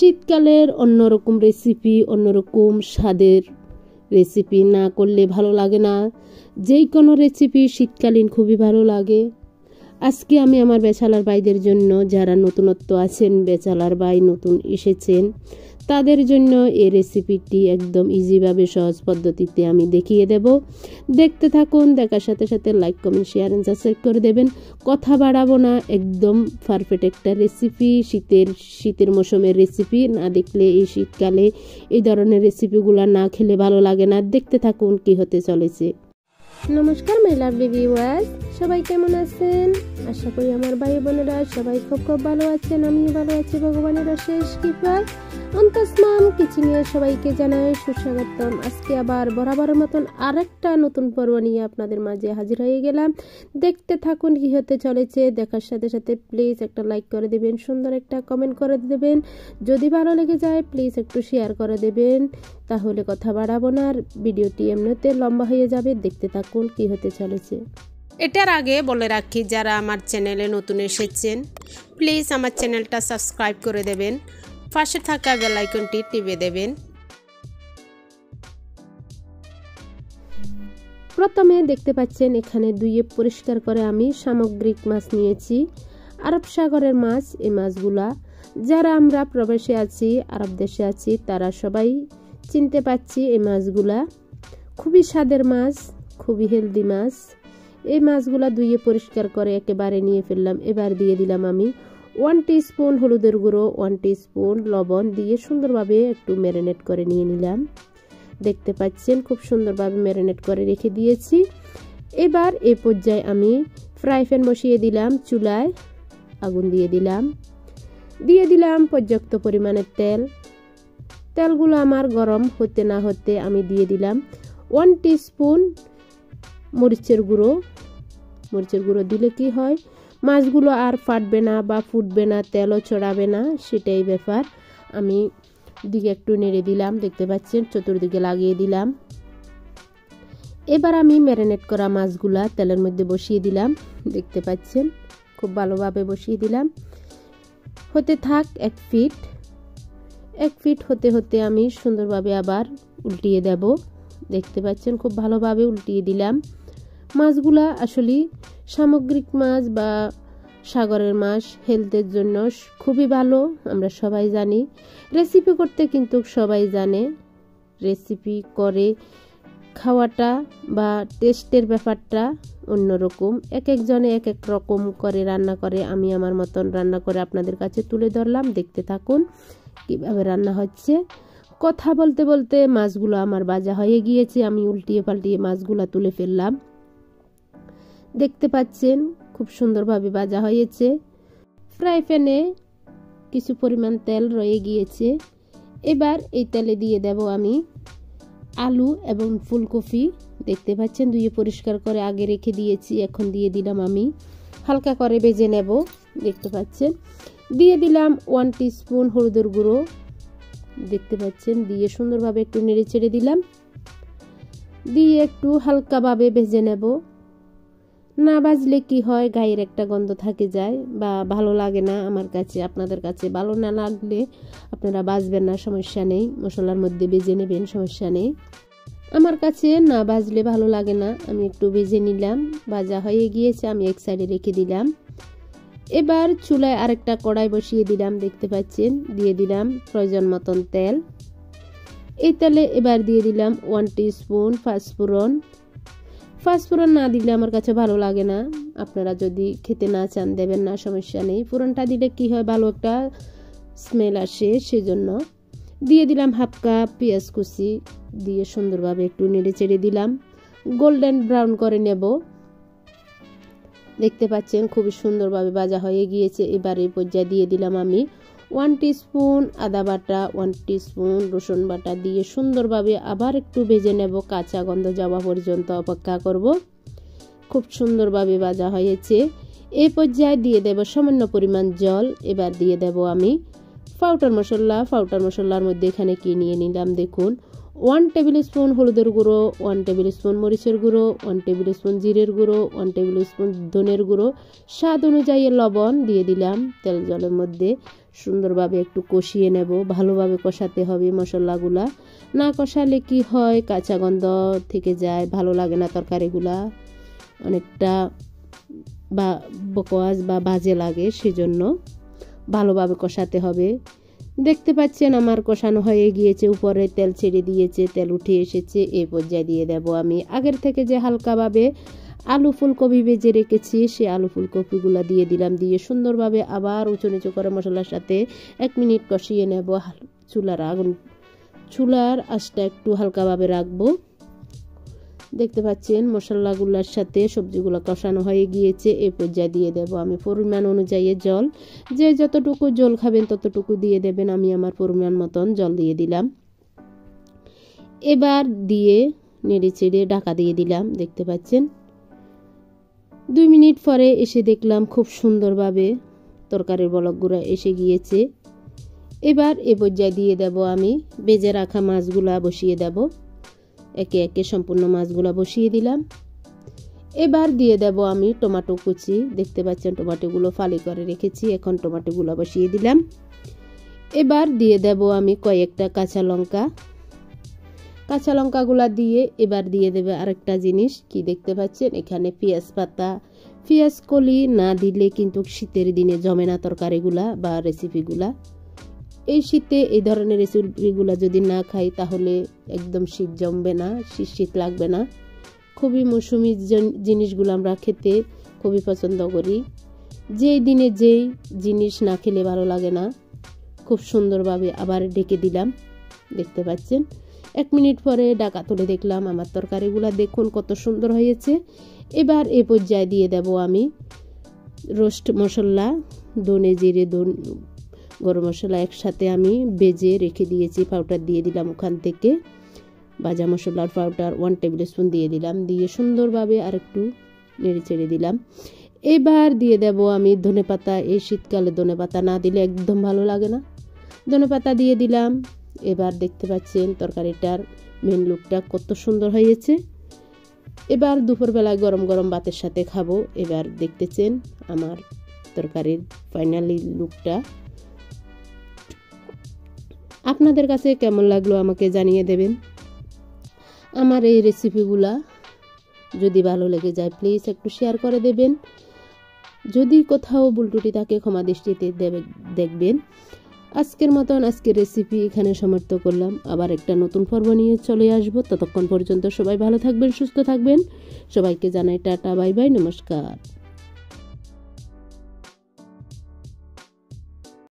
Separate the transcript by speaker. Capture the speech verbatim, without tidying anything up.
Speaker 1: শীতকালের অন্যরকম রেসিপি, অন্যরকম স্বাদের রেসিপি না করলে ভালো লাগে না। যেই কোনো রেসিপি শীতকালীন খুবই ভালো লাগে। আজকে আমি আমার বেচালার ভাইদের জন্য, যারা নতুনত্ব আছেন, বেচালার ভাই নতুন এসেছেন, তাদের জন্য এই রেসিপিটি একদম ইজিভাবে সহজ পদ্ধতিতে আমি দেখিয়ে দেব। দেখতে থাকুন, দেখার সাথে সাথে like comment share and subscribe করে দেবেন। কথা বাড়াবো না, একদম পারফেক্ট একটা রেসিপি, শীতের শীতের মৌসুমের রেসিপি। না দেখলে এই শীতকালে এই ধরনের রেসিপিগুলো না খেলে ভালো লাগে না। দেখতে থাকুন কি হতে চলেছে। নমস্কার মাই লাভলি ভিউয়ার্স, সবাই কেমন আছেন? আশা করি আমার ভাই বোনেরা সবাই খুব খুব ভালো আছেন। আমিও ভালো আছি ভগবানের অশেষ কৃপায়। অন্তসমাম কিচেনে সবাইকে জানাই সুস্বাগতম। আজকে আবার বরাবরের মতন আরেকটা নতুন পর্ব নিয়ে আপনাদের মাঝে হাজির হয়ে গেলাম। দেখতে থাকুন কি হতে চলেছে। দেখার সাথে সাথে প্লিজ একটা লাইক করে দেবেন, সুন্দর একটা কমেন্ট করে দেবেন। যদি ভালো লেগে যায় প্লিজ একটু শেয়ার করে দেবেন। তাহলে কথা বাড়াবো না, আর ভিডিওটি এমনিতে লম্বা হয়ে যাবে। দেখতে থাকুন কি হতে চলেছে। এটার আগে বলে রাখি, যারা আমার চ্যানেলে নতুন এসেছেন প্লিজ আমার চ্যানেলটা সাবস্ক্রাইব করে দেবেন, পাশে থাকা বেল আইকনটি টিপে দেবেন। প্রথমে দেখতে পাচ্ছেন এখানে ধুয়ে পরিষ্কার করে আমি সামুদ্রিক মাছ নিয়েছি, আরব সাগরের মাছ। এই মাছগুলা যারা আমরা প্রবাসে আছি, আরব দেশে আছি, তারা সবাই চিনতে পাচ্ছি। এই মাছগুলা খুবই স্বাদের মাছ, খুবই হেলদি মাছ। এই মাছগুলা ধুয়ে পরিষ্কার করে একেবারে নিয়ে ফেললাম। এবার দিয়ে দিলাম আমি ওয়ান টিস্পুন হলুদের গুঁড়ো, ওয়ান টিস্পুন লবণ দিয়ে সুন্দরভাবে একটু ম্যারিনেট করে নিয়ে নিলাম। দেখতে পাচ্ছেন খুব সুন্দরভাবে ম্যারিনেট করে রেখে দিয়েছি। এবার এই পর্যায়ে আমি ফ্রাই প্যান বসিয়ে দিলাম, চুলায় আগুন দিয়ে দিলাম, দিয়ে দিলাম পর্যাপ্ত পরিমাণের তেল। তেলগুলো আমার গরম হতে না হতে আমি দিয়ে দিলাম ওয়ান টিস্পুন মরিচের গুঁড়ো। মরিচের গুঁড়ো দিলে কি হয়, মাছগুলো আর ফাটবে না বা ফুটবে না, তেলও ছড়াবে না, সেটাই ব্যাপার। আমি দিকে একটু নেড়ে দিলাম, দেখতে পাচ্ছেন চতুর্দিকে লাগিয়ে দিলাম। এবার আমি ম্যারিনেট করা মাছগুলা তেলের মধ্যে বসিয়ে দিলাম। দেখতে পাচ্ছেন খুব ভালোভাবে বসিয়ে দিলাম। হতে থাক এক ফিট এক ফিট হতে হতে আমি সুন্দরভাবে আবার উল্টিয়ে দেব। দেখতে পাচ্ছেন খুব ভালোভাবে উল্টিয়ে দিলাম। মাছগুলা আসলে সামুদ্রিক মাছ বা সাগরের মাছ হেলথের জন্য খুবই ভালো, আমরা সবাই জানি। রেসিপি করতে কিন্তু সবাই জানে, রেসিপি করে খাওয়াটা বা টেস্টের ব্যাপারটা অন্যরকম। এক একজনে এক এক রকম করে রান্না করে। আমি আমার মতন রান্না করে আপনাদের কাছে তুলে ধরলাম। দেখতে থাকুন কিভাবে রান্না হচ্ছে। কথা বলতে বলতে মাছগুলো আমার ভাজা হয়ে গিয়েছে। আমি উল্টিয়ে পাল্টিয়ে মাছগুলো তুলে ফেললাম। দেখতে পাচ্ছেন খুব সুন্দরভাবে ভাজা হয়েছে। ফ্রাই প্যানে কিছু পরিমাণ তেল রয়ে গিয়েছে। এবার এই তেলে দিয়ে দেব আমি আলু এবং ফুলকপি। দেখতে পাচ্ছেন ধুয়ে পরিষ্কার করে আগে রেখে দিয়েছি, এখন দিয়ে দিলাম আমি হালকা করে ভেজে নেব। দেখতে পাচ্ছেন দিয়ে দিলাম ওয়ান টিস্পুন হলুদের গুঁড়ো। দেখতে পাচ্ছেন দিয়ে সুন্দরভাবে একটু নেড়ে চেড়ে দিলাম, দিয়ে একটু হালকাভাবে ভেজে নেব। না ভাজলে কি হয়, গায়ের একটা গন্ধ থাকে যায় বা ভালো লাগে না আমার কাছে। আপনাদের কাছে ভালো না লাগলে আপনারা ভাজবেন না, সমস্যা নেই, মশলার মধ্যে ভেজে নেবেন, সমস্যা নেই। আমার কাছে না ভাজলে ভালো লাগে না। আমি একটু ভেজে নিলাম, ভাজা হয়ে গিয়েছে, আমি এক সাইডে রেখে দিলাম। এবার চুলায় আরেকটা কড়াই বসিয়ে দিলাম। দেখতে পাচ্ছেন দিয়ে দিলাম প্রয়োজন মতন তেল। এই তেলে এবার দিয়ে দিলাম ওয়ান টিস্পুন পাঁচফোড়ন। পাঁচফোড়ন না দিলে আমার কাছে ভালো লাগে না, আপনারা যদি খেতে না চান দেবেন না, সমস্যা নেই। ফোড়নটা দিলে কি হয়, ভালো একটা স্মেল আসে, সেজন্য দিয়ে দিলাম হাফ কাপ পেঁয়াজ কুচি, দিয়ে সুন্দরভাবে একটু নেড়ে চেড়ে দিলাম, গোল্ডেন ব্রাউন করে নেব। দেখতে পাচ্ছেন খুবই সুন্দরভাবে ভাজা হয়ে গিয়েছে। এবার এই পর্যায়ে দিয়ে দিলাম আমি ওয়ান টিস্পুন আদা বাটা, ওয়ান টিস্পুন রসুন বাটা দিয়ে সুন্দরভাবে আবার একটু ভেজে নেব, কাঁচা গন্ধ যাওয়া পর্যন্ত অপেক্ষা করব। খুব সুন্দরভাবে ভাজা হয়েছে। এই পর্যায়ে দিয়ে দেব সামান্য পরিমাণ জল। এবার দিয়ে দেব আমি পাউডার মশলা। পাউডার মশলার মধ্যে এখানে কি নিয়ে নিলাম দেখুন, ওয়ান টেবিল স্পুন হলুদের গুঁড়ো, ওয়ান টেবিল স্পুন মরিচের গুঁড়ো, ওয়ান টেবিল স্পুন জিরের গুঁড়ো, ওয়ান টেবিল স্পুন ধনের গুঁড়ো, স্বাদ অনুযায়ী লবণ দিয়ে দিলাম তেল জলের মধ্যে। সুন্দরভাবে একটু কষিয়ে নেব। ভালোভাবে কষাতে হবে মশলাগুলা, না কষালে কি হয় কাঁচা গন্ধ থেকে যায়, ভালো লাগে না তরকারিগুলা, অনেকটা বা বকোয়াজ বা বাজে লাগে, সেজন্য ভালোভাবে কষাতে হবে। দেখতে পাচ্ছেন আমার কষানো হয়ে গিয়েছে, উপরে তেল ছেড়ে দিয়েছে, তেল উঠে এসেছে। এই পর্যায়ে দিয়ে দেব আমি আগের থেকে যে হালকাভাবে আলু ফুলকপি ভেজে রেখেছি, সেই আলু ফুলকপিগুলো দিয়ে দিলাম। দিয়ে সুন্দরভাবে আবার উঁচু নিচু করে মশলার সাথে এক মিনিট কষিয়ে নেব। চুলার আগুন চুলার আঁচটা একটু হালকাভাবে রাখবো। দেখতে পাচ্ছেন মশলাগুলোর সাথে সবজিগুলো কষানো হয়ে গিয়েছে। এই পর্যায়ে দিয়ে দেব আমি পরিমাণ অনুযায়ী জল। যে যতটুকু জল খাবেন ততটুকু দিয়ে দেবেন। আমি আমার পরিমাণ মতন জল দিয়ে দিলাম। এবার দিয়ে নেড়ে চেড়ে ঢাকা দিয়ে দিলাম। দেখতে পাচ্ছেন দুই মিনিট পরে এসে দেখলাম খুব সুন্দরভাবে তরকারির বলকগুলো এসে গিয়েছে। এবার এ পর্যায়ে দিয়ে দেব আমি ভেজে রাখা মাছগুলা বসিয়ে দেব। একে একে সম্পূর্ণ মাছগুলা বসিয়ে দিলাম। এবার দিয়ে দেব আমি টমেটো কুচি। দেখতে পাচ্ছেন টমেটোগুলো ফালি করে রেখেছি, এখন টমেটোগুলো বসিয়ে দিলাম। এবার দিয়ে দেব আমি কয়েকটা কাঁচা লঙ্কা। কাঁচা লঙ্কাগুলা দিয়ে এবার দিয়ে দেবে আরেকটা জিনিস, কি দেখতে পাচ্ছেন এখানে পেঁয়াজ পাতা। পেঁয়াজ কলি না দিলে কিন্তু শীতের দিনে জমে না তরকারিগুলা বা রেসিপিগুলা। এই শীতে এই ধরনের রেসিপিগুলো যদি না খাই তাহলে একদম শীত জমবে না, শীত শীত লাগবে না। খুবই মৌসুমি জিনিসগুলো আমরা খেতে খুবই পছন্দ করি। যেই দিনে যেই জিনিস না খেলে ভালো লাগে না। খুব সুন্দরভাবে আবার ঢেকে দিলাম। দেখতে পাচ্ছেন এক মিনিট পরে ঢাকা তুলে দেখলাম আমার তরকারিগুলো দেখুন কত সুন্দর হয়েছে। এবার এ পর্যায়ে দিয়ে দেব আমি রোস্ট মশলা, ধনে জিরে গরম মশলা একসাথে আমি ভেজে রেখে দিয়েছি, পাউডার দিয়ে দিলাম ওখান থেকে। ভাজা মশলার পাউডার ওয়ান টেবিল স্পুন দিয়ে দিলাম। দিয়ে সুন্দরভাবে আর একটু নেড়ে চেড়ে দিলাম। এবার দিয়ে দেব আমি ধনেপাতা। এই শীতকালে ধনেপাতা না দিলে একদম ভালো লাগে না, ধনেপাতা দিয়ে দিলাম। এবার দেখতে পাচ্ছেন তরকারিটার মেন লুকটা কত সুন্দর হয়েছে। এবার দুপুরবেলায় গরম গরম ভাতের সাথে খাবো। এবার দেখতেছেন আমার তরকারির ফাইনালি লুকটা। আপনাদের কাছে কেমন লাগলো আমাকে জানিয়ে দেবেন। আমার এই রেসিপিগুলা যদি ভালো লেগে যায় প্লিজ একটু শেয়ার করে দেবেন। যদি কোথাও ভুল ত্রুটি থাকে ক্ষমা দৃষ্টিতে দেখবেন। আজকের মতন আজকের রেসিপি এখানে সমাপ্ত করলাম। আবার একটা নতুন পর্ব নিয়ে চলে আসবো। ততক্ষণ পর্যন্ত সবাই ভালো থাকবেন, সুস্থ থাকবেন। সবাইকে জানাই টাটা, বাই বাই, নমস্কার।